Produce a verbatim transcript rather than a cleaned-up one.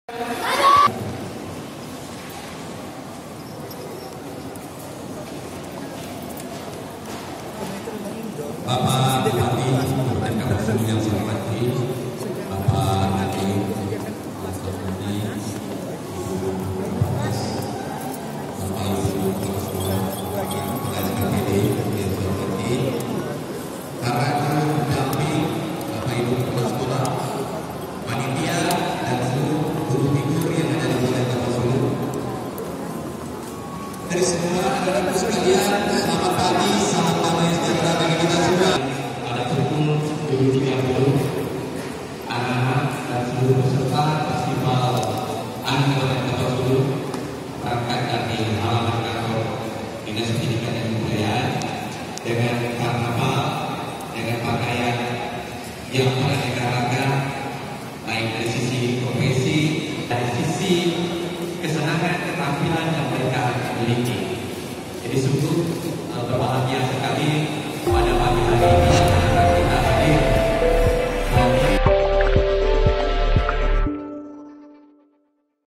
Bapak Bupati dan Kapolres yang saya hormati, Bapak Nadiem, Mas Dodi, Ibu Kapolres, Bapak Ibu Kapolres, Bapak K P D yang saya hormati, para guru pendamping, Bapak Ibu Kepala Sekolah, panitia dan seluruh guru figur yang ada di Kabupaten Solo. Dari semua anak-anak sekalian, selamat pagi, selamat damai sejahtera bagi kita semua. Pada pukul tujuh tiga puluh, anak-anak dan seluruh peserta festival Anak Kabupaten Solo berangkat dari halaman kantor Dinas Pendidikan dan Kebudayaan dengan karnaval, dengan pakaian yang beraneka ragam, baik dari sisi profesi, dari sisi kesenangan ketampilan yang mereka miliki. Jadi sungguh berbahagia sekali